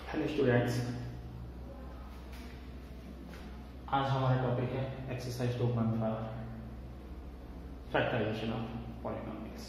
Hello students, आज हमारा topic है एक्सरसाइज 2.5 फैक्टराइजेशन ऑफ पॉलिनोमियल्स।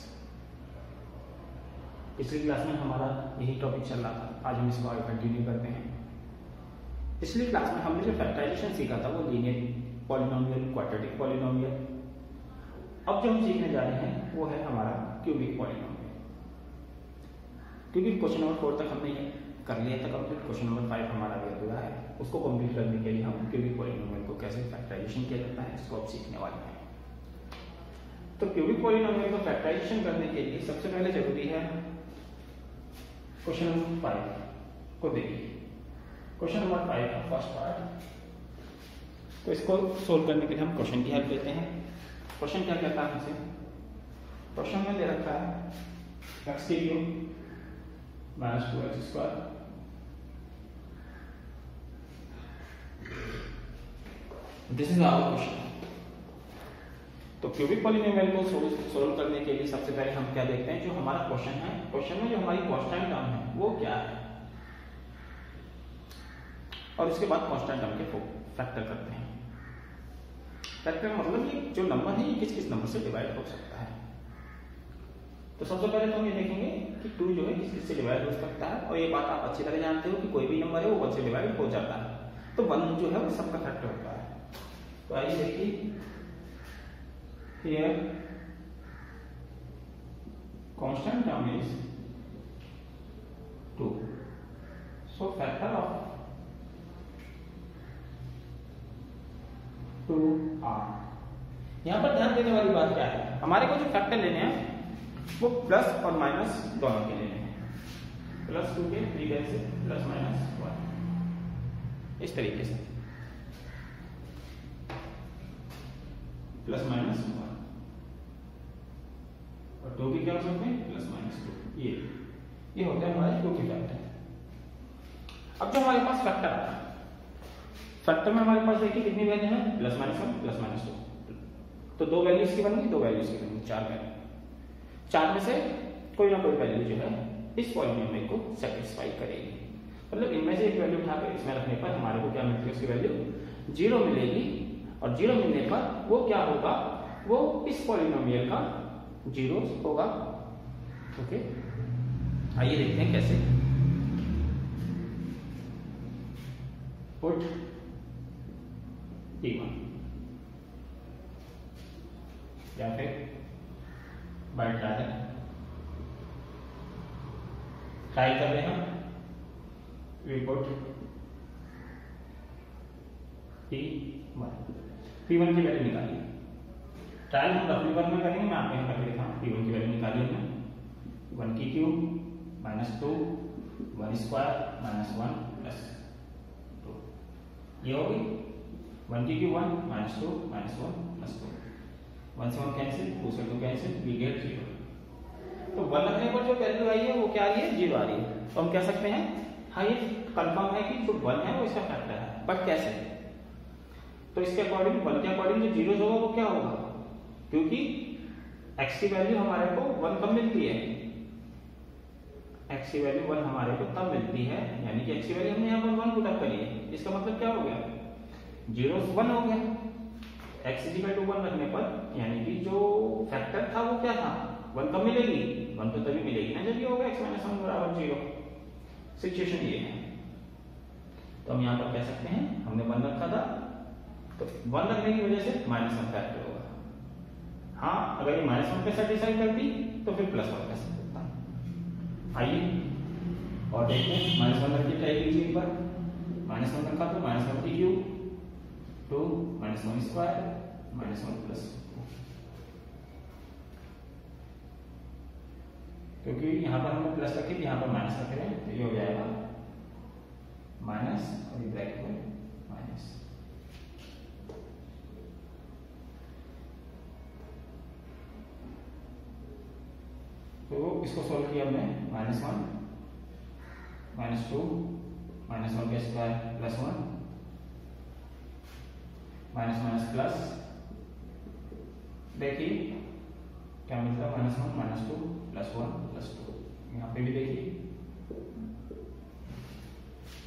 पिछली क्लास में हमारा यही टॉपिक चल रहा था, आज हम इसको आगे कंटिन्यू करते हैं। पिछली क्लास में हमने जो फैक्टराइजेशन सीखा था वो लीनियर पॉलिनोमियल, क्वाड्रेटिक पॉलिनोमियल। अब जो हम सीखने जा रहे हैं वो है हमारा क्यूबिक पॉलिनोमियल। क्योंकि क्वेश्चन नंबर 4 तक हमने कर लिया था कंप्लीट, क्वेश्चन नंबर 5 हमारा भी अधूरा है। उसको कंप्लीट करने के लिए हम क्यूबिक पॉलिनोमियल को कैसे फैक्टराइजेशन किया जाता है इसको अब सीखने वाले हैं। तो क्यूबिक पॉलिनोमियल को फैक्टराइजेशन करने के लिए सबसे पहले जरूरी है क्वेश्चन नंबर 5 को देखिए। क्वेश्चन नंबर 5 का फर्स्ट पार्ट, तो इसको सोल्व करने के लिए हम क्वेश्चन की हेल्प लेते हैं। क्वेश्चन क्या कहता है हमसे? क्वेश्चन में दे रखा है एक्स की cube minus 2x square this is our question. तो क्यूबिक पॉलिनोमियल को सोल्व करने के लिए सबसे पहले हम क्या देखते हैं, जो हमारा क्वेश्चन है, क्वेश्चन में जो हमारी कांस्टेंट टर्म है वो क्या है, और उसके बाद कांस्टेंट टर्म के फैक्टर करते हैं। फैक्टर मतलब ये जो नंबर है ये किस किस नंबर से डिवाइड हो सकता है। तो सबसे पहले तो हम ये देखेंगे कि 2 जो है किस किस से डिवाइड हो सकता है, और ये बात आप अच्छी तरह जानते हो कि कोई भी नंबर है वो 1 से डिवाइड हो जाता है। तो 1 जो है वो सबका फैक्टर होता है। तो आइए देखिए, here constant term is 2, so factor of 2r। यहां पर ध्यान देने वाली बात क्या है, हमारे को जो फैक्टर लेने हैं वो प्लस और माइनस दोनों के लेने हैं। प्लस 2 के 3 कैसे, प्लस माइनस 1, इस तरीके से प्लस माइनस 1, और 2 की क्या हो सकते हैं, प्लस माइनस 2। ये होते हैं हमारे 2 के फैक्टर। अब जो हमारे पास फैक्टर आता है, फैक्टर में हमारे पास देखिए कितनी वैल्यू है, प्लस माइनस 1 प्लस माइनस 2। तो 2 वैल्यूज की बनेगी, 2 वैल्यूज की बनेगी, 4 वैल्यू। 4 में से कोई ना कोई वैल्यू जो है इस पॉलिनोमियल को सेटिस्फाई करेगी। मतलब इनमें से एक वैल्यू उठाकर इसमें रखने पर हमारे को क्या मिलती है, उसकी वैल्यू 0 मिलेगी, और 0 मिलने पर वो क्या होगा, वो इस पॉलिनोमियल का 0 होगा। ओके, आइए देखते हैं कैसे। पुट T1 या फिर बाय ट्राई कर रहे हैं, वी पुट P1 की वैल्यू निकालिए। ट्रायल हम W1 में करेंगे, मैं आपको यहाँ करके दिखाऊँ। P1 की वैल्यू निकालिए हमने, 1 की cube minus 2, 1 square minus 1 plus 2, ये हो गई। 1 की क्यूब 1 माइनस 2 माइनस 1 प्लस 2, 1 से 1 कैंसिल, 2 से 2 कैंसिल, वी गेट 0। तो 1 रखने पर जो वैल्यू आई है वो क्या आ रही है, 0 आ रही है। तो हम कह सकते हैं हाँ ये कंफर्म है कि जो 1 है वो इसका फैक्टर है। बट कैसे? तो इसके अकॉर्डिंग 1 के अकॉर्डिंग जो 0 होगा वो क्या होगा, क्योंकि x की वैल्यू हमारे को 1 कब मिलती है, x की वैल्यू 1 हमारे को तब मिलती है, यानी कि x की वैल्यू हमने यहाँ पर 1 पुट अप करी है। इसका मतलब क्या हो गया, 0 1 हो गया। x इक्वल टू 1 रखने पर यानी कि जो फैक्टर था वो क्या था, 1 कब मिलेगी, 1 तो तभी मिलेगी ना जब ये होगा x माइनस 1 बराबर 0। सिचुएशन ये है। तो हम यहाँ पर कह सकते हैं हमने 1 रखा था, तो 1 रखने की वजह से माइनस 1 फैक्टर होगा। हाँ, अगर ये माइनस 1 पे सेटिस्फाई करती तो फिर प्लस 1 कैसे होता। आइए और देखते हैं, माइनस 1 रख के ट्राई कीजिए एक बार। माइनस 1 रखा तो माइनस 1 की cube 2 minus 1 square minus 1 plus 2, क्योंकि यहाँ पर हमने प्लस रखे, यहाँ पर माइनस रख रहे हैं, तो ये हो जाएगा माइनस और ये ब्रैकेट में माइनस। तो इसको सोल्व किया हमने, माइनस 1 माइनस 2 माइनस 1 का square plus 1 minus minus plus, देखिए क्या मिलता है, माइनस 1 माइनस 2 प्लस 1 प्लस 2। यहाँ पे भी देखिए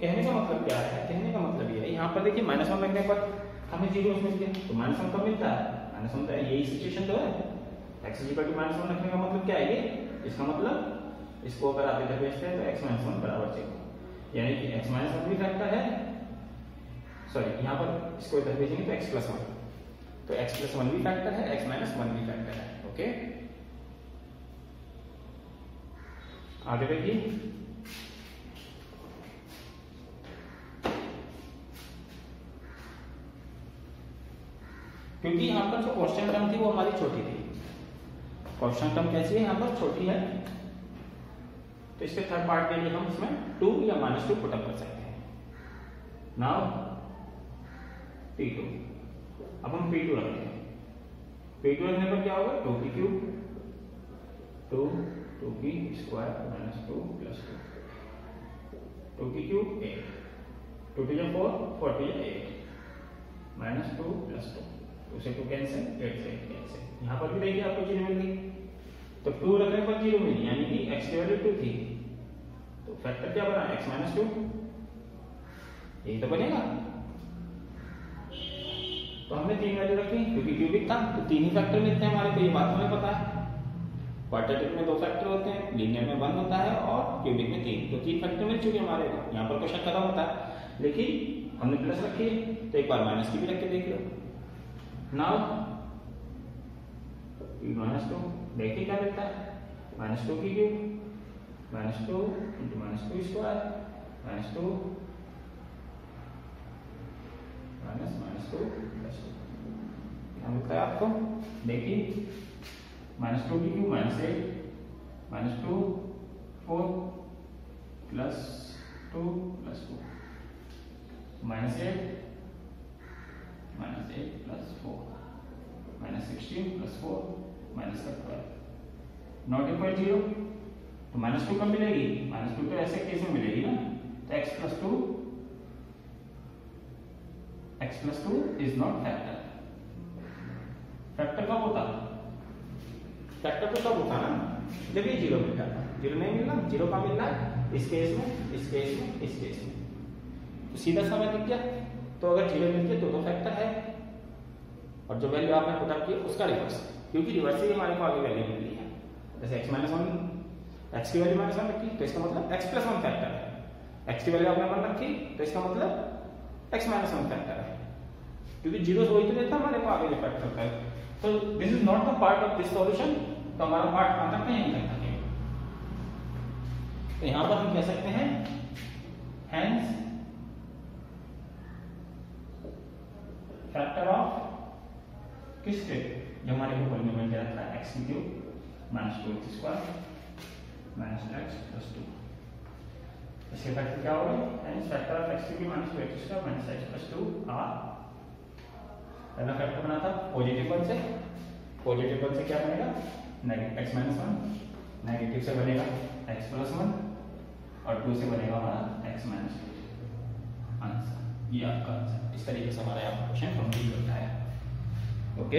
कहने का मतलब क्या है, कहने का मतलब ये है, यहाँ पर देखिए -1 रखने पर हमें 0 मिल गया, तो -1 कब मिलता है, -1 तो यही सिचुएशन तो है। x -1 रखने का मतलब क्या है, ये इसका मतलब इसको अगर आप इधर भेजते हैं तो x -1 बराबर 0, यानी कि x -1 भी फैक्टर है, सॉरी यहाँ पर इसको इधर भेजेंगे तो x+1, तो x+1 भी फैक्टर है, x -1 भी फैक्टर है। ओके, आगे देखिए, क्योंकि यहाँ पर जो कांस्टेंट टर्म थी वो हमारी छोटी थी, कांस्टेंट टर्म कैसी है यहाँ पर छोटी है, तो इसके थर्ड पार्ट के लिए हम इसमें 2 या -2 पुटअप कर सकते हैं। नाउ P2, अब हम P2 रखते हैं, P2 रखने पर क्या होगा, 2 की क्यूब 2 की स्क्वायर -2 + 2 की क्यूब 8, 2 to 4, 4 to 8, -2 + 2, 2 से 2 कैंसिल, 8 से 8 कैंसिल, यहाँ पर भी देखिए आपको 0 मिल गई, तो 2 रखने पर 0 मिली, यानी कि x की वैल्यू 2 थी, तो फैक्टर क्या बना, x -2, यही तो बनेगा। तो हमने 3 वैल्यू रखी, क्योंकि क्यूबिक था तो 3 ही फैक्टर मिलते हैं हमारे को, ये बात हमें पता है। क्वाड्रेटिक में 2 फैक्टर होते हैं, लीनियर में 1 होता है और क्यूबिक में 3, तो 3 फैक्टर मिल चुके हमारे को, यहाँ पर क्वेश्चन खत्म होता है। लेकिन हमने प्लस रखी है तो एक बार माइनस की भी रख के देख लो। नाउ -2 देखिए क्या मिलता है, -2 की क्यूब -2 × -2 स्क्वायर -2 -2 + 2 क्या मिलता है आपको, देखिए -2 की क्यूब -8 -2 4 + 2 + 2 -8 + 4 -16 + 4 -12 नॉट इक्वल 0, तो -2 कब मिलेगी, -2 तो ऐसे केस में मिलेगी ना, तो x + 2 is not factor. Factor कब होता, फैक्टर तो तब होता ना जब ये 0 मिल जाता है, 0 नहीं मिलना, 0 का मिलना है इस केस में, इस केस में, इस केस में, तो सीधा सा मैं दिख गया। तो अगर 0 मिलती है तो फैक्टर है, और जो वैल्यू आपने पुटअप की उसका रिवर्स, क्योंकि रिवर्स से हमारे को आगे वैल्यू मिली है। जैसे x -1, x की वैल्यू -1 रखी तो इसका मतलब x+1 फैक्टर है, x की वैल्यू आपने 1 रखी तो इसका मतलब x -1 फैक्टर है, क्योंकि 0 वही तो देता है हमारे को आगे जो फैक्टर होता है। तो this is not the part of this solution, तो हमारा पार्ट कहां तक है, यहीं तक है। तो यहां पर हम कह सकते हैं हेंस फैक्टर ऑफ किसके, जो हमारे को पॉलिनोमियल क्या रहता है, x की क्यूब -2x स्क्वायर -x + 2, इसके फैक्टर क्या होगा, हेंस फैक्टर ऑफ x की cube -2x square -x + 2 are, पहला फैक्टर बना था पॉजिटिव 1 से, पॉजिटिव 1 से क्या बनेगा, x -1, नेगेटिव से बनेगा x+1 और 2 से बनेगा हमारा x -2। आंसर ये आपका आंसर, इस तरीके से हमारा यहाँ पर क्वेश्चन कंप्लीट होता है। ओके,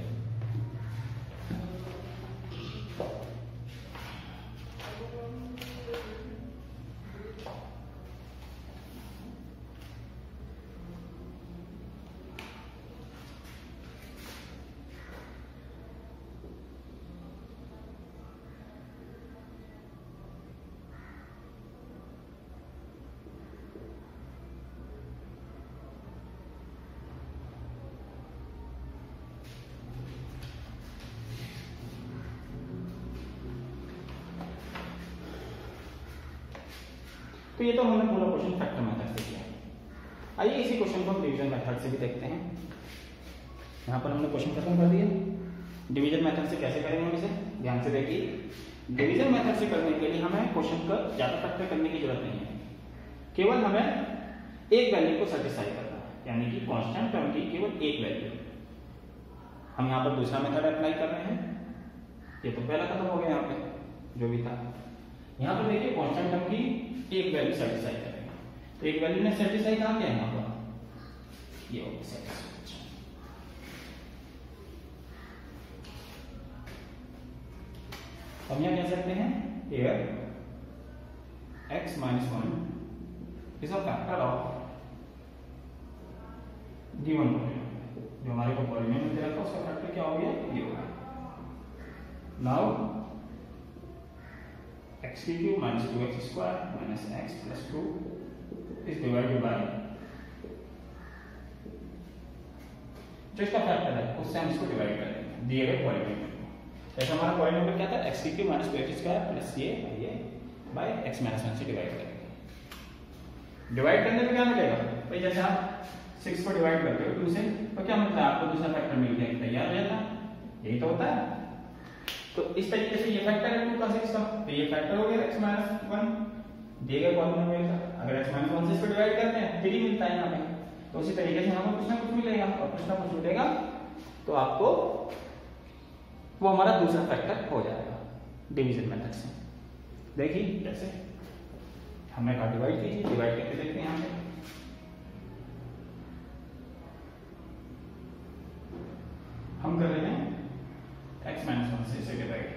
तो ये तो हमने पूरा क्वेश्चन फैक्टर मेथड से किया। आइए इसी क्वेश्चन को डिवीजन मेथड से भी देखते हैं। यहाँ पर हमने क्वेश्चन खत्म कर दिया, डिवीजन मेथड से कैसे करेंगे हम इसे, ध्यान से देखिए। डिवीजन मेथड से करने के लिए हमें क्वेश्चन का ज्यादा फैक्टर करने की जरूरत नहीं है, केवल हमें एक वैल्यू को सेटिस्फाई करना है, यानी कि कांस्टेंट टर्म की केवल एक वैल्यू। हम यहाँ पर दूसरा मेथड अप्लाई कर रहे हैं, ये तो पहला खत्म हो गया यहाँ पे जो भी था। यहाँ पर देखिए कांस्टेंट टर्म की एक वैल्यू सेटिस्फाई करेंगे, तो एक वैल्यू ने सेटिस्फाई कहा गया यहाँ पर, ये होगी सेटिस्फाई। हम यहाँ कह सकते हैं here x - 1 is a factor of given polynomial. जो हमारे को पॉलिनोमियल दे रखा है उसका फैक्टर क्या हो गया, ये हो गया। Now x cube minus 2x square minus x plus 2 is divided by जो इसका फैक्टर है उससे हम इसको डिवाइड करेंगे दिए गए पॉलिनोमियल को। जैसे हमारा पॉलिनोमियल क्या था, x cube minus 2x square plus ये बाय x माइनस 1 से डिवाइड करेंगे। डिवाइड करने में क्या मिलेगा भाई, जैसे आप 6 को डिवाइड करते हो 2 से तो क्या मिलता है आपको, दूसरा फैक्टर मिल गया, तैयार हो जाता है, यही तो होता है। तो इस तरीके से ये फैक्टर है 2 का 6 का, तो ये फैक्टर हो गया x माइनस 1 दिए गए पॉलिनोमियल का। अगर x माइनस 1 से इसको डिवाइड करते हैं फिर ही मिलता है यहाँ पे, तो उसी तरीके से हमें कुछ ना कुछ मिलेगा, और कुछ ना कुछ मिलेगा तो आपको वो हमारा दूसरा फैक्टर हो जाएगा डिवीजन मेथड से। देखिए कैसे हमने कहा डिवाइड कीजिए, डिवाइड करके देखते हैं यहाँ पे। हम कर रहे हैं x माइनस 1 से इसे divide,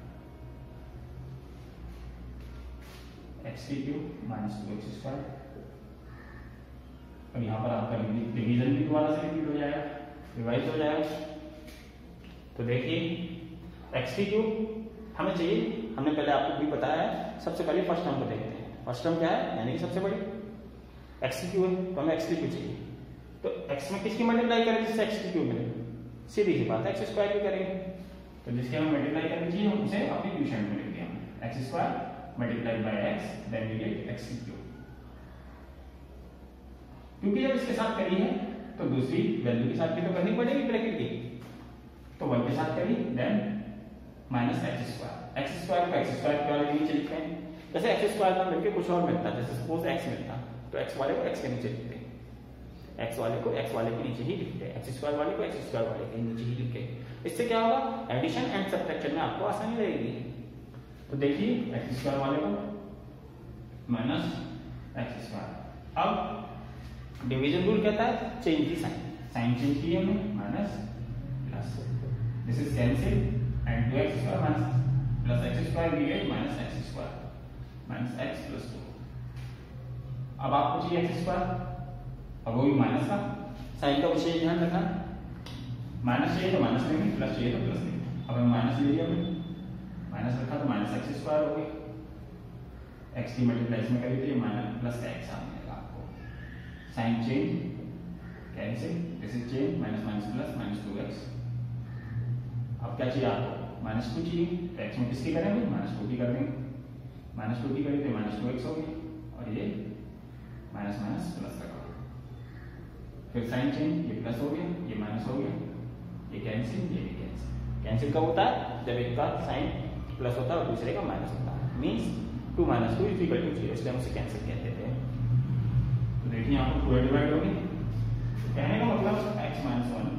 x cube minus 2x square, और यहाँ पर आपका डिवीजन भी दोबारा से रिपीट हो जाएगा, डिवाइड हो जाएगा। तो देखिए x क्यूब हमें चाहिए, हमने पहले आपको भी बताया है, सबसे पहले फर्स्ट टर्म को देखते हैं। फर्स्ट टर्म क्या है, यानी कि सबसे बड़ी x क्यूब है, तो हमें x क्यूब चाहिए। तो x में किसकी मल्टीप्लाई करें जिससे x क्यूब मिले, सीधी सी बात है x स्क्वायर भी करेंगे। तो जिसके हम मल्टीप्लाई करनी चाहिए हम उसे अपनी क्वोशिएंट में लिखते हैं, x square multiplied by x then we get x cube. क्योंकि जब इसके साथ करी है तो दूसरी वैल्यू के साथ भी तो करनी पड़ेगी ब्रैकेट की, तो 1 के साथ करी देन माइनस x स्क्वायर को x स्क्वायर के वाले नीचे लिखते हैं। जैसे x स्क्वायर का मिलकर कुछ और मिलता है, जैसे सपोज x मिलता तो x वाले को x के नीचे लिखते हैं, x वाले को x वाले के नीचे ही लिखते हैं, x स्क्वायर वाले को x स्क्वायर वाले के नीचे ही लिखते हैं। इससे क्या होगा, एडिशन एंड सब्ट्रैक्शन में आपको आसानी रहेगी। तो देखिए x स्क्वायर वाले को माइनस x स्क्वायर। अब डिवीजन रूल कहता है change the sign, sign change की हमने, minus plus, this is cancel and 2x square minus plus x square we get minus x square minus x plus 2। अब आपको चाहिए x स्क्वायर, अब वो भी माइनस का, साइन का विशेष ध्यान रखना, माइनस चाहिए तो माइनस लेंगे, प्लस चाहिए तो प्लस लेंगे। अब हमें माइनस ले लिया, हमने माइनस रखा तो माइनस x स्क्वायर हो गई, x की मल्टीप्लाई में करी थी माइनस प्लस का x आ जाएगा आपको, sign change cancel, this is change minus minus plus minus 2x। अब क्या चाहिए आपको, माइनस 2 चाहिए, तो x में किसकी करेंगे, माइनस 2 की कर देंगे, माइनस 2 की करी तो माइनस 2x हो गई, और ये माइनस माइनस प्लस लगा, फिर साइन चेंज, ये प्लस हो गया, ये माइनस हो गया, ये कैंसिल, ये भी कैंसिल। कैंसिल कब होता है, जब एक का साइन प्लस होता है और दूसरे का माइनस होता है, means 2 minus 2 is equal to 0, इसलिए हम उसे कैंसिल कहते थे। तो देखिए यहाँ पर पूरा डिवाइड हो गया, कहने का मतलब x माइनस 1।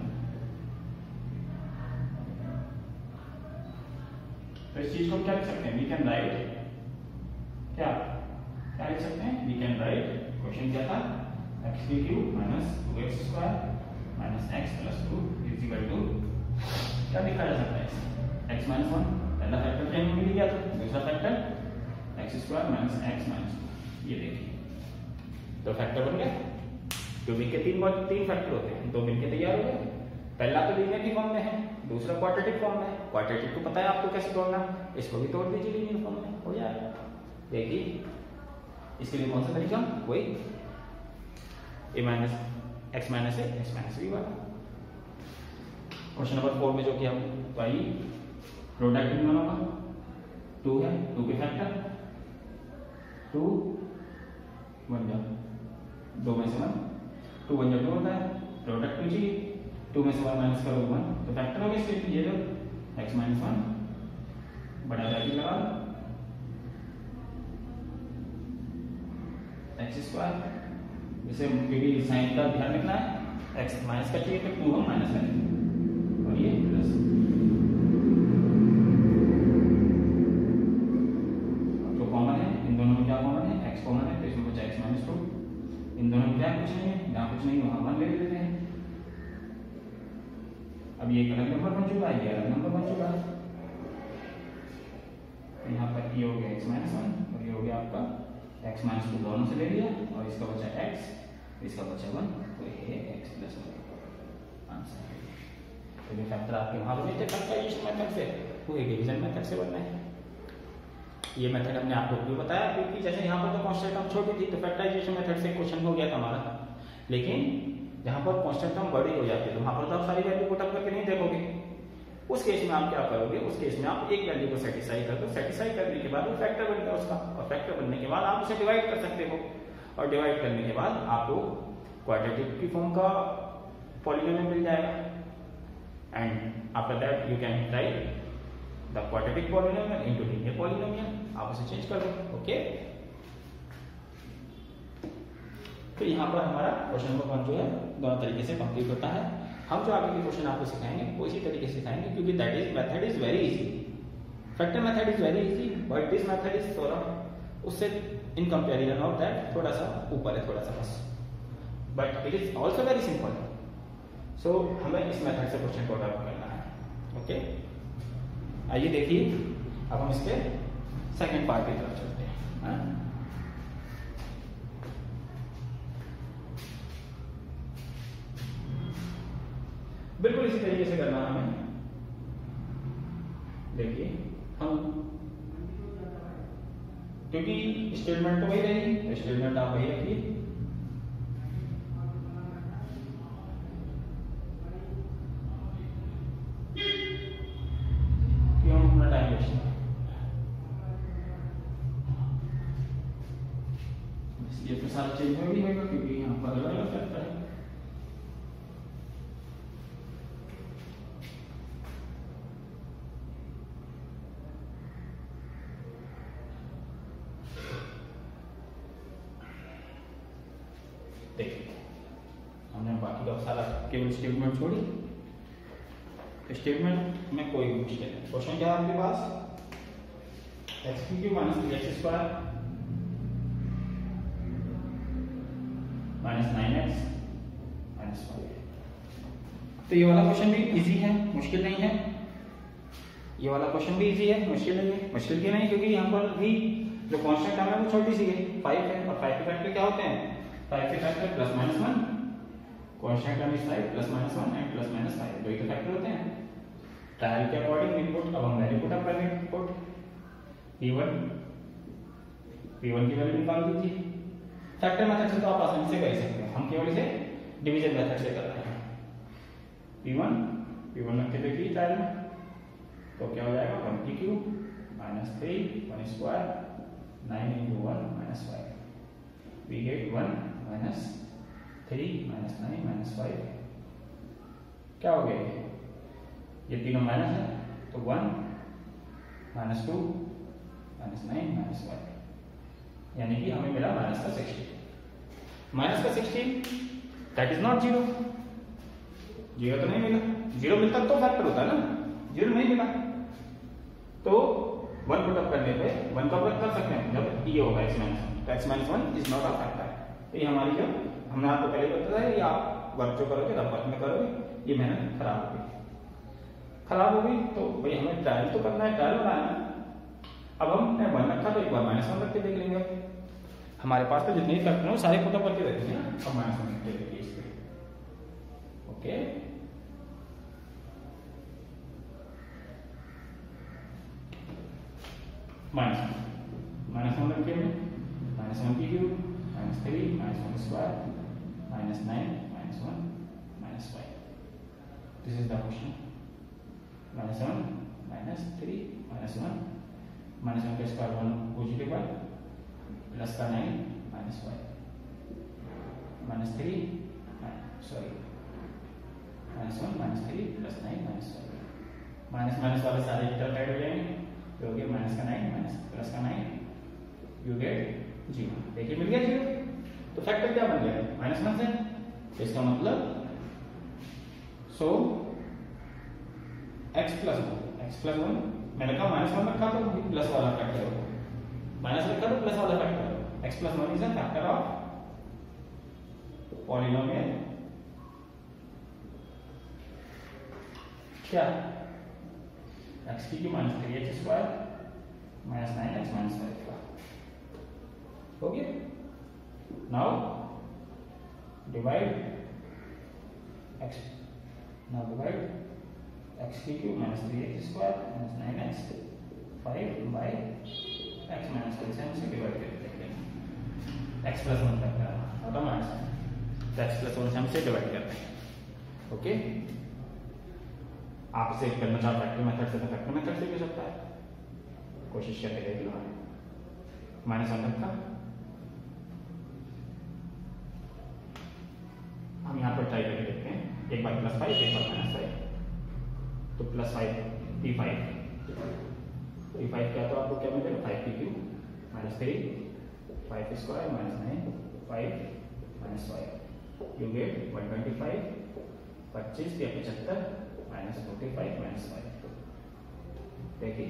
तो इस चीज को क्या लिख सकते हैं, वी कैन राइट, क्या क्या लिख सकते हैं, वी कैन राइट, क्वेश्चन क्या था, x cube minus 2x square minus x plus 2 is equal to, क्या लिखा जा सकता है, x माइनस 1, पहला फैक्टर तो हमें मिल गया था, दूसरा factor x square minus x minus 2, ये देखिए तो फैक्टर बन गया। क्यूबिक के तीन फैक्टर होते हैं, 2 मिलकर तैयार हो गए। पहला तो लीनियर की फॉर्म में है, दूसरा क्वाड्रेटिक फॉर्म में है। क्वाड्रेटिक तो पता है आपको कैसे तोड़ना, इसको भी तोड़ दीजिए लीनियर फॉर्म में, हो जाएगा। देखिए इसके लिए कौन सा तरीका, वही a minus x minus a x minus b वाला। क्वेश्चन नंबर 4 में जो कि हम y प्रोडक्ट इन दोनों का 2 है, 2 के फैक्टर 2 1 जा 2 में से 1, 2 1 जा 2 होता है, प्रोडक्ट 2 चाहिए, 2 में से 1 माइनस करो 1, तो फैक्टर हो गया इसके, ये जो x माइनस 1 बड़ा वैल्यू लगा x स्क्वायर, इसे क्योंकि साइन का ध्यान रखना है, x माइनस का चाहिए तो 2 हम माइनस करेंगे, और ये प्लस। जो कॉमन है, इन दोनों में क्या कॉमन है, x कॉमन है, तो इसमें बचा x माइनस 2, इन दोनों में क्या कुछ नहीं है, यहाँ कुछ नहीं, वहां 1 ले लेते हैं। अब ये एक अलग नंबर बन चुका है, ये अलग नंबर बन चुका है, यहाँ पर ये हो गया x माइनस 1 और ये हो गया आपका x x माइनस 2 दोनों से ले लिया और इसका बचा x, इसका बचा 1, तो ये x प्लस 1 आंसर है। तो ये फैक्टर आपके वहां बने थे फैक्टराइजेशन मेथड से, वो डिवीजन मेथड से बनना है। ये मेथड हमने आपको क्यों बताया, क्योंकि जैसे यहाँ पर तो कांस्टेंट टर्म छोटी थी तो फैक्टराइजेशन मेथड से क्वेश्चन हो गया था हमारा, लेकिन जहाँ पर कांस्टेंट टर्म बड़ी हो जाती है तो वहां पर तो आप सारी वैल्यू पुट अप करके नहीं देखोगे। उस केस में आप क्या करोगे, उस केस में आप एक वैल्यू को सेटिस्फाई कर दो, सेटिस्फाई करने के बाद वो फैक्टर बनता है उसका, और फैक्टर बनने के बाद आप उसे डिवाइड कर सकते हो, और डिवाइड करने के बाद आपको क्वाड्रेटिक की फॉर्म का पॉलिनोमियल मिल जाएगा। And after that you can write the quadratic polynomial into linear polynomial, आप उसे चेंज कर दो। ओके, तो यहाँ पर हमारा क्वेश्चन नंबर 1 जो है दोनों तरीके से कंप्लीट होता है। हम जो आगे के क्वेश्चन आपको सिखाएंगे वो इसी तरीके से सिखाएंगे, क्योंकि that is method is very easy, factor method is very easy, but this method is थोड़ा उससे इन कंपैरिजन ऑफ दैट थोड़ा सा ऊपर है, थोड़ा सा बस, but it is also very simple. So हमें इस मेथड से क्वेश्चन को अडॉप्ट करना है। ओके, आइए देखिए अब हम इसके सेकंड पार्ट की तरफ चलते हैं। बिल्कुल इसी तरीके से करना हमें। देखिए हम, क्योंकि स्टेटमेंट तो वही रहेगी तो स्टेटमेंट आप वही रखिए, क्यों अपना टाइम वेस्ट, ये तो सारा चेंज में भी होगा क्योंकि यहाँ पर अलग अलग फैक्टर है। देखिए हमने बाकी का सारा केवल स्टेटमेंट छोड़ी, स्टेटमेंट में कोई मुश्किल है। क्वेश्चन क्या है आपके पास, x cube minus 3x square minus 9x minus 5। तो ये वाला क्वेश्चन भी इजी है, मुश्किल नहीं है। ये वाला क्वेश्चन भी इजी है, मुश्किल नहीं है। मुश्किल क्यों नहीं, क्योंकि यहाँ पर भी जो कांस्टेंट टर्म है वो छोटी सी है, 5 है, और 5 के फैक्टर क्या होते हैं, 5 के factor plus minus 1, constant term is 5 plus minus 1 and plus minus 5, दो ही के फैक्टर होते हैं। ट्रायल के अकॉर्डिंग इनपुट, अब हम वैल्यू पुट अप करेंगे, इनपुट p1 की वैल्यू निकाल दीजिए। फैक्टर मेथड से तो आप आसानी से कर सकते हैं, हम केवल इसे डिवीजन मेथड से कर रहे हैं। p1 रख के देखिए ट्रायल में, तो क्या हो जाएगा 1 की cube minus 3 1 square 9 into 1 minus 5, we get 1 minus 3 minus 9 minus 5, क्या हो गया ये तीनों माइनस है तो 1 minus 2 minus 9 minus 5, यानी कि हमें मिला माइनस का 16। माइनस का 16 दैट इज नॉट 0, 0 तो नहीं मिला, 0 मिलता तो फैक्टर होता ना, 0 नहीं मिला तो 1 पुट अप करने पे 1 का पुट कर सकते हैं जब ये होगा x माइनस 1, तो x minus 1 is not a factor. तो ये हमारी जो हमने आपको पहले बताया, ये आप वर्क जो करोगे रफ वर्क में करोगे, ये मेहनत खराब हो गई। खराब हो गई तो भाई हमें ट्रायल तो करना है, ट्रायल बनाना है। अब हमने 1 रखा तो एक बार माइनस 1 रख के देख लेंगे, हमारे पास तो जितने भी फैक्टर हैं सारे पुट अप करके देखेंगे ना, अब माइनस 1 रख के देखिए इस पे। ओके, माइनस 1 रखे में माइनस 1 की cube minus 3 minus 1 square minus 9 minus 1 minus 5, this is the question. Minus 1 minus 3 minus 1 minus 1 का स्क्वायर 1 पॉजिटिव 1 प्लस का 9 minus 5 minus 3 sorry minus 1 minus 3 plus 9 minus 5, minus minus वाले सारे इधर साइड हो जाएंगे, तो हो गया माइनस का 9 माइनस प्लस का 9, यू गेट 0। देखिए मिल गया 0, तो फैक्टर क्या बन गया माइनस 1 से, तो इसका मतलब सो x प्लस 1 मैंने कहा माइनस 1 रखा तो प्लस वाला फैक्टर होगा, माइनस रखा तो प्लस वाला फैक्टर होगा। x plus 1 is a factor of polynomial क्या, x की minus 3x square minus 9x minus 5 का, हो गया। Now divide x, now divide x की cube minus 3x square minus 9x 5 by x minus 3 से divide कर देंगे। एक्स प्लस 1 फैक्टर और माइनस एक्स प्लस 1 से हम से डिवाइड करते हैं। ओके, आप इसे करना चाहो फैक्टर मेथड से तो फैक्टर मेथड से भी हो सकता है, कोशिश करके देख लो। माइनस 1 रखा, हम यहाँ पर ट्राई करके देखते हैं। एक बार प्लस 5 एक बार माइनस 5, तो प्लस 5 P5 क्या, तो आपको क्या मिलेगा 5 PQ minus 3 5 square minus 9 5 minus 5 you get 125 25 या 75 माइनस 45 माइनस 5। देखिए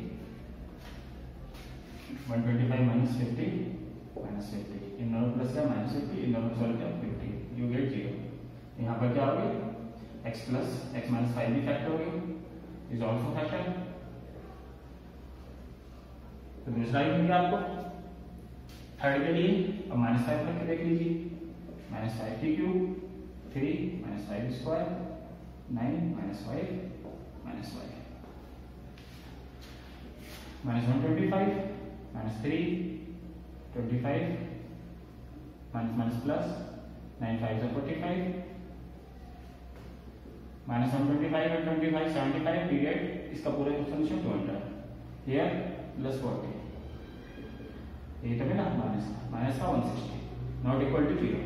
125 माइनस 50 माइनस 50, इन दोनों प्लस क्या माइनस 50, इन दोनों सॉल्व क्या 50, यू गेट 0। यहाँ पर क्या हो गया x प्लस x माइनस 5 भी फैक्टर हो गया, इज ऑल्सो फैक्टर। तो दूसरा ही मिल गया आपको थर्ड के लिए। अब माइनस 5 करके देख लीजिए, माइनस 5 की cube 3 minus 5 square 9 minus 5 minus 5 minus 125 minus 3 25 minus minus plus 9 5 45 minus 125 125 75 period, इसका पूरा सोल्यूशन 200 हियर प्लस 40, ये तो मिला माइनस माइनस का 160 नॉट इक्वल टू 0।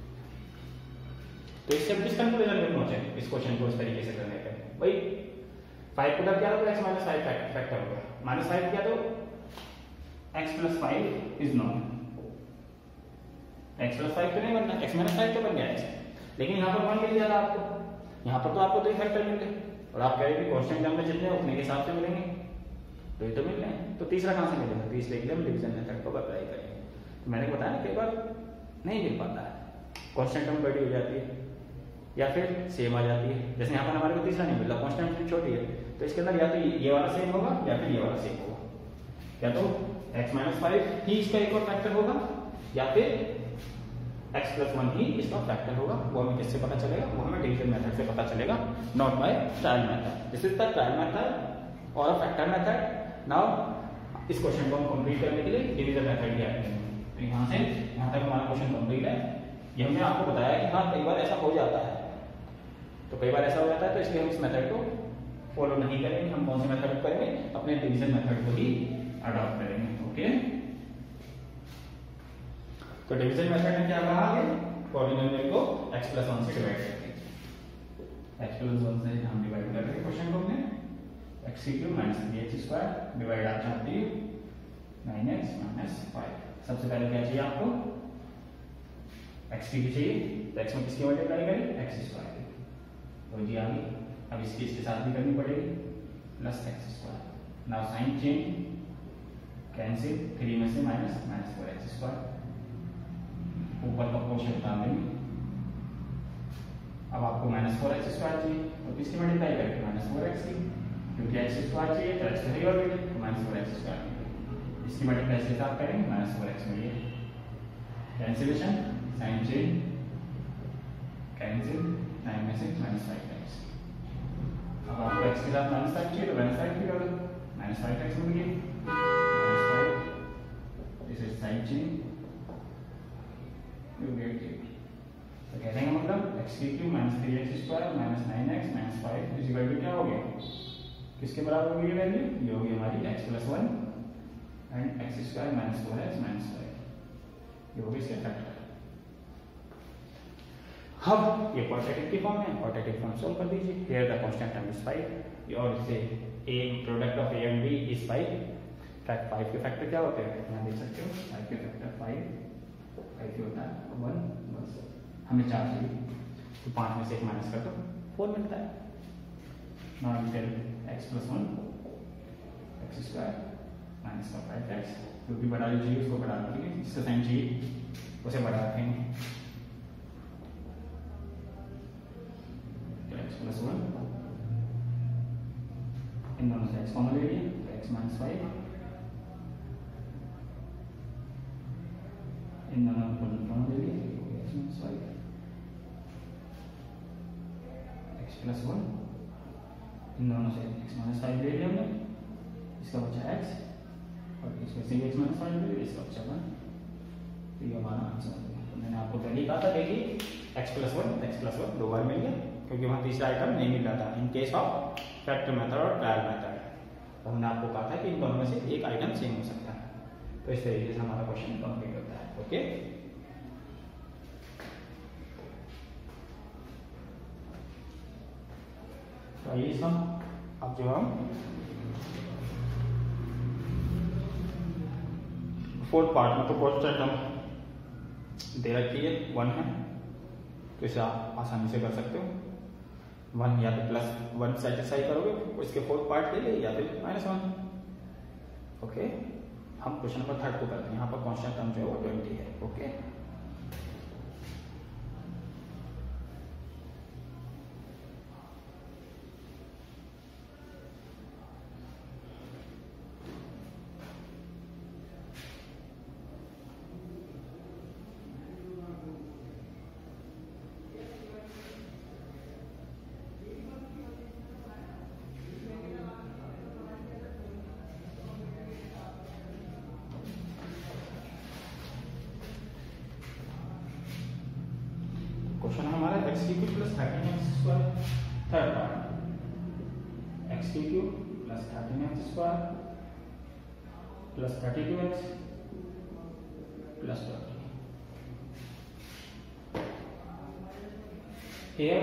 तो इससे हम किस कंक्लूजन में पहुंचे इस क्वेश्चन को इस तरीके से करने पे? भाई 5 पुट अप किया तो x माइनस 5 फैक्टर होगा, माइनस 5 किया तो x plus 5 is not, x plus 5 तो नहीं बनना, x माइनस 5 तो बन गया x, लेकिन यहाँ पर 1 मिल गया था आपको, यहाँ पर तो आपको 2 फैक्टर मिल गए और आप कह रहे हैं कांस्टेंट टर्म में जितने उतने के हिसाब से मिलेंगे, तो ये तो मिल रहे हैं, तो तीसरा कहाँ से मिलेगा? तो इसलिए हम डिवीजन मेथड को अप्लाई करेंगे। तो मैंने बताया ना कई बार नहीं मिल पाता है, कांस्टेंट टर्म बड़ी हो जाती है या फिर सेम आ जाती है। जैसे यहाँ पर हमारे को तीसरा नहीं मिल रहा, कांस्टेंट टर्म छोटी है, तो इसके अंदर या तो ये वाला सेम होगा या फिर ये वाला सेम होगा, या तो x माइनस 5 ही इसका एक और फैक्टर होगा या फिर x प्लस 1 ही इसका फैक्टर होगा। वो हमें किससे पता चलेगा? वो हमें डिवीजन मेथड से पता चलेगा, not by trial method. This is the trial method और अ फैक्टर मेथड। नाउ इस क्वेश्चन को हम कंप्लीट करने के लिए डिवीजन मेथड भी ऐड करेंगे। तो यहाँ से यहाँ तक हमारा क्वेश्चन कंप्लीट है। ये हमने आपको बताया कि हाँ कई बार ऐसा हो जाता है, तो कई बार ऐसा हो जाता है, तो इसलिए हम इस मेथड को फॉलो नहीं करेंगे। हम कौन सा मेथड करेंगे? अपने डिवीजन मेथड को ही अडॉप्ट करेंगे। ओके, तो डिवीजन मेथड में क्या कहा है? पॉलिनोमियल को x प्लस 1 से डिवाइड करके, x प्लस 1 से हम डिवाइड कर रहे हैं क्वेश्चन को अपने, x की cube minus 3x square divide आप चाहते हो 9x माइनस 5। सबसे पहले क्या चाहिए आपको? x की चाहिए, तो x में किसकी मल्टीप्लाई करें? x स्क्वायर, तो जी आ गई। अब इसकी इसके साथ भी करनी पड़ेगी, plus x square. Now sign change, cancel, 3 में से माइनस माइनस 4x स्क्वायर, ऊपर का पोर्शन उतार देंगे। अब आपको माइनस 4x स्क्वायर चाहिए, तो किसकी मल्टीप्लाई करेंगे? माइनस 4x की, क्योंकि x स्क्वायर चाहिए तो x तो है ऑलरेडी, तो माइनस 4x स्क्वायर, इसकी मल्टीप्लाई से साथ करेंगे, माइनस 4x मिलिए, कैंसिलेशन, साइन चेंज, कैंसिल, 9 में से माइनस 5x। अब आपको x के साथ माइनस 5 चाहिए तो माइनस 5 की कर दो, माइनस 5x मिल गई, minus 5, this is sign change, you get it. तो कहने का मतलब x की cube minus 3x square minus 9x minus 5 is equal to क्या हो गया? किसके बराबर होगी ये वैल्यू? ये होगी हमारी x plus 1 and x square minus 4x minus 5, ये होगी इसके फैक्टर। अब ये क्वाड्रेटिक की फॉर्म है, क्वाड्रेटिक फॉर्म सॉल्व कर दीजिए। Here the constant term is 5 और इससे a product of a and b is 5। 5 के फैक्टर क्या होते हैं? यहाँ देख सकते हो 5 के फैक्टर 5 होता है 1 बस, हमें 4 चाहिए, तो 5 में से 1 माइनस कर दो, 4 मिलता है। Now you tell x plus 1 x square minus का 5x, जो भी बड़ा जो चाहिए उसको बढ़ा देंगे, जिसका साइन चाहिए उसे बढ़ा रखेंगे, x प्लस 1, इन दोनों से x कॉमन ले लिए तो x माइनस 5 इन दोनों को ले लिए x minus y x plus 1, इन दोनों से x माइनस 5 ले लिया हमने, इसका बचा x और इसमें से x माइनस 5 ले लिया, इसका बचा 1। तो ये हमारा आंसर हो गया। तो मैंने आपको पहले ही कहा था देखिए x प्लस 1 दो बार मिल गया क्योंकि वहाँ तीसरा आइटम नहीं मिल रहा था in case of factor method और ट्रायल मेथड। तो हमने आपको कहा था कि इन दोनों में से एक आइटम सेम हो सकता है। तो इस तरीके से हमारा क्वेश्चन कंप्लीट होता है। ओके, तो आइए इसका अब जो हम फोर्थ पार्ट में तो फर्स्ट आइटम दे रखी है 1 है, तो इसे आप आसानी से कर सकते हो। 1 या तो प्लस 1 सेटिस्फाई करोगे उसके फोर्थ पार्ट के लिए या फिर -1। ओके, हम क्वेश्चन नंबर 3 को करते हैं। यहाँ पर कांस्टेंट टर्म जो है वो 20 है। ओके, क्वेश्चन हमारा x cube plus 13x square third part, x cube plus 13x square plus 32x plus 20। Here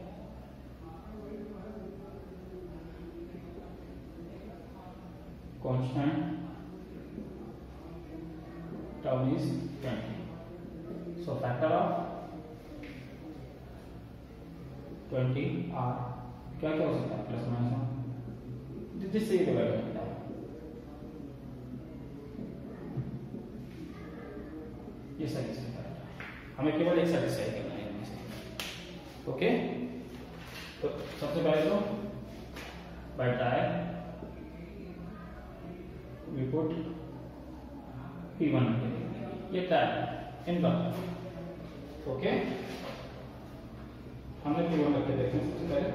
constant term is 20. So factor of 20 are क्या क्या हो सकता है प्लस माइनस 1, जिससे ये डिवाइड होता है। ये सही है, हमें केवल एक सेटिस्फाई करना है इनमें से। ओके, तो सबसे पहले तो by trial we put P1 ये ट्रायल इनका। ओके, हमने P1 रख के देखते हैं सबसे पहले।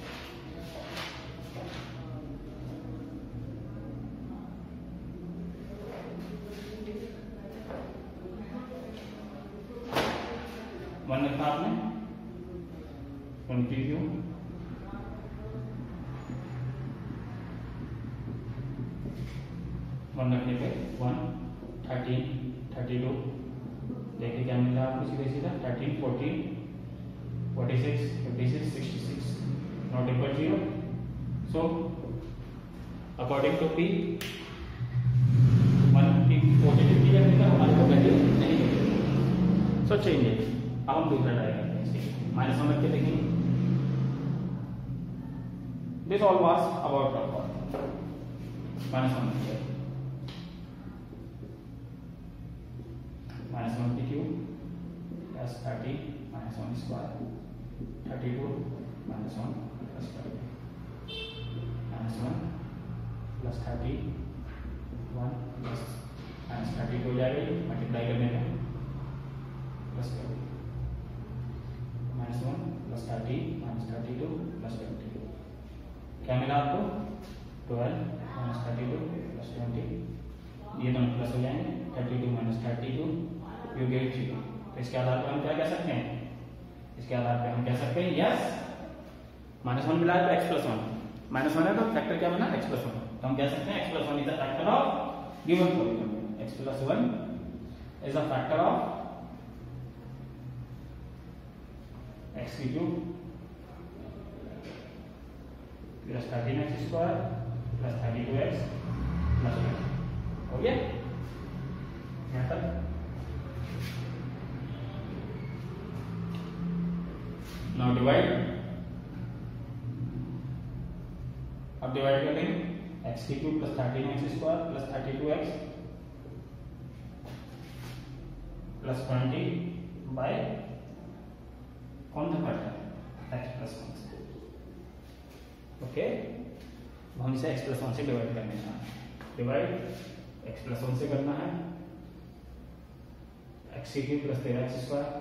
वन लिखा आपने 22 वन रखने पे 1 13 32 देखिए क्या मिला आपको सीधे सीधा 13 14 46 56 66 not equal 0. So according to P 1 P positive की जगह हमारे को वैल्यू नहीं मिलेगी। सो चेंज है। अब हम दूसरा ट्राई करते हैं, इसके माइनस समझ के देखेंगे। This all was about minus 1 minus 1 की cube plus 30 minus 1 square 32 minus 1 plus 20 minus 1 plus 30 1 plus minus 32 हो जाएगा मल्टीप्लाई करने में plus 20 minus 1 plus 30 minus 32 plus 20 क्या मिला आपको 12 माइनस 32 प्लस 20। ये दोनों प्लस हो जाएंगे 32 माइनस 32 यू गेट 0। तो इसके आधार पर हम क्या कह सकते हैं, इसके आधार पे हम कह सकते हैं यस माइनस 1 मिला है तो x प्लस 1 माइनस 1 है तो फैक्टर क्या बना x प्लस 1। तो हम कह सकते हैं x plus 1 is the factor of given polynomial. x plus 1 is the factor of x cube plus 13x square plus 32x plus 1। हो गया यहाँ तक। Now divide, अब डिवाइड कर लेंगे x cube plus 13x square plus 32x plus 20 by कौन सा factor x plus 1 से। ओके, हम इसे x प्लस 1 से डिवाइड करने हैं। डिवाइड x प्लस 1 से करना है, x cube plus 13x square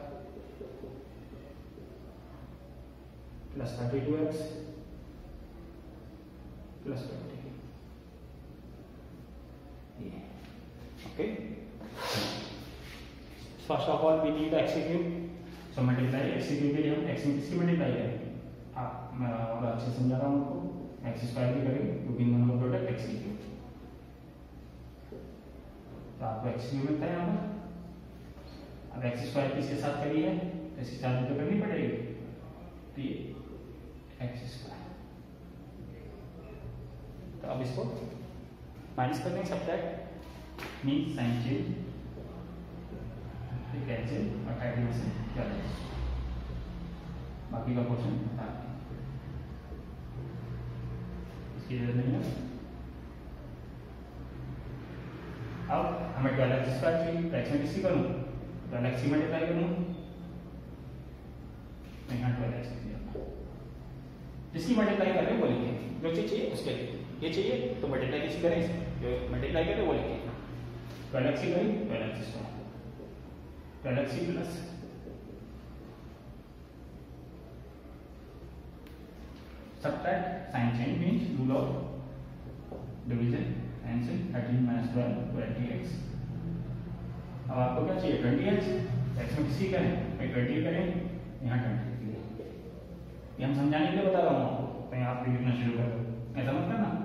plus 32x plus 20। Okay, first of all we need x cube, so multiply x cube के लिए हम एक्स में किसकी मल्टीप्लाई करेंगे? मैं और अच्छे समझा रहा हूँ आपको, एक्स स्क्वायर की करेंगे क्योंकि इन दोनों का प्रोडक्ट एक्स क्यूब, तो आपको एक्स क्यूब मिलता है यहाँ पर। अब एक्स स्क्वायर किसके साथ करी है तो इसके साथ भी तो करनी पड़ेगी, तो ये एक्स स्क्वायर, तो अब इसको माइनस कर देंगे, subtract mean sign change cancel और 30 से क्या है, बाकी का क्वेश्चन बता दें, इसकी जरूरत नहीं है। अब हमें 12x स्क्वायर चाहिए, तो एक्स में किसकी करूँ? 12x की मल्टीप्लाई करूँ, यहाँ 12x जिसकी मल्टीप्लाई कर रहे हैं वो लिखें, जो चीज चाहिए उसके लिए, ये चाहिए तो मल्टीप्लाई किसी करें, जो मल्टीप्लाई करें वो लिखें, 12x की करें 12x square 12x plus subtract sign change means rule of division, cancel 13 minus 12 20x। अब आपको क्या चाहिए? 20x, एक्स में किसी करें, 20 करें, यहाँ 20 के लिए, ये हम समझाने के लिए बता रहा हूँ आपको, तो यहाँ आप भी लिखना शुरू कर दो, ऐसा मत करना।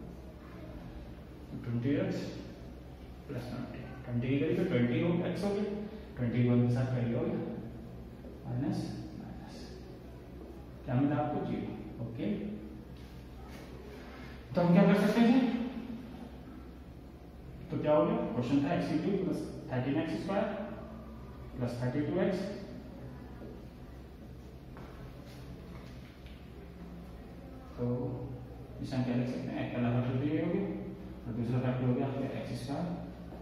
20x प्लस 20 की करिए तो 20 हो एक्स हो गया, 21 के साथ करिए हो गया, माइनस माइनस क्या मिला आपको? 0। ओके, तो हम क्या कर सकते हैं? तो क्या हो गया? क्वेश्चन था x cube plus 13x square plus 32x, तो इसे हम क्या लिख सकते हैं? पहला फैक्टर तो ये हो गया और दूसरा फैक्टर हो गया आपका एक्स स्क्वायर,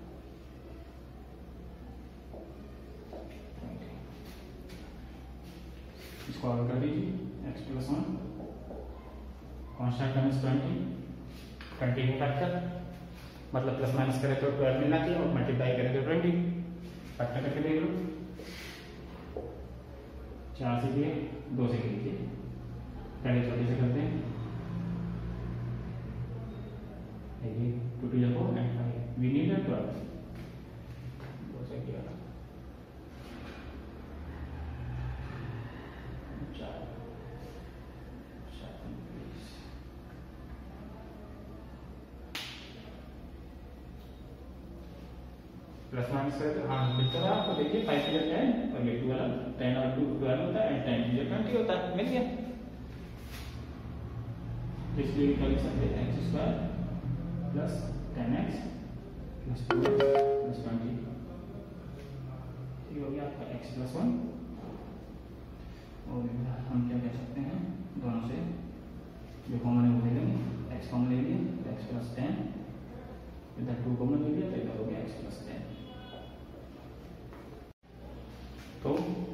इसको ऑर्डर कर दीजिए, x plus 1 constant term is 20 factor, मतलब प्लस माइनस करें तो 12 मिलना चाहिए और मल्टीप्लाई करें तो 20, फैक्टर करके देख लो, 4 से दिए 2 से लीजिए, पहले छोटे से करते हैं, देखिए 2 to the 4 and 5, we need a 12, 2 से 11 प्लस माइनस करें तो हाँ मिलता है आपको, देखिए 5 to the 10 और ये 12, 10 और 2 12 होता है एंड 10 to the 20 होता है, मिल गया। इसलिए क्या लिख सकते हैं? X square plus 10x plus 2x plus 20, ये हो गया आपका x प्लस 1, और हम क्या कह सकते हैं? दोनों से जो कॉमन है वो ले लेंगे, x कॉमन ले लिया तो x प्लस 10, इधर 2 कॉमन ले लिया तो इधर हो गया x प्लस 10। तो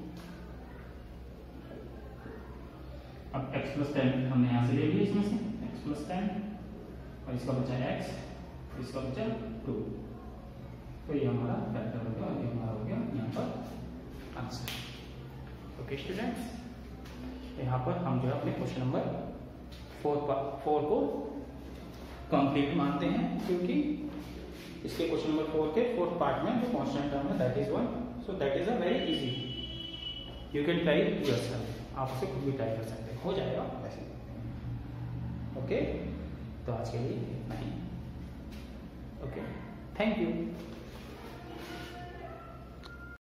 अब x प्लस 10 हमने यहाँ से ले लिया, इसमें से x प्लस 10 और इसका बचा x, इसका बचा 2, तो ये हमारा फैक्टर हो गया, ये हमारा हो गया यहाँ पर आंसर। ओके स्टूडेंट्स, यहाँ पर हम जो है अपने क्वेश्चन नंबर 4 को कंप्लीट मानते हैं, क्योंकि इसके क्वेश्चन नंबर 4 के 4th पार्ट में जो कांस्टेंट टर्म है that is 1, so that is a very easy, you can try yourself, आप उसे खुद भी ट्राई कर सकते हैं, हो जाएगा वैसे। ओके, तो आज के लिए इतना ही। Okay, thank you.